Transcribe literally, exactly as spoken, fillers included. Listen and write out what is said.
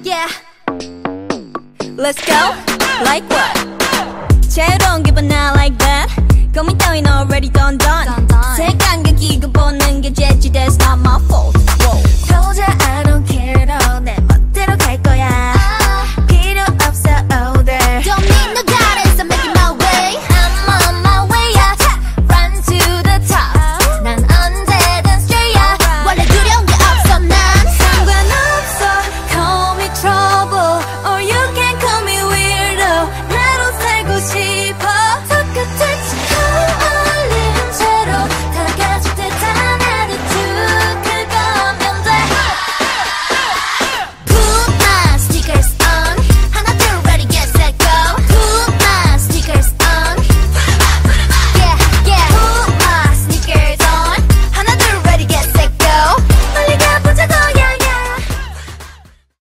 Yeah Let's go Like what 자유로운 기분 not like that 고민 따윈 already done done 색감각 끼고 보는 게 재치 There's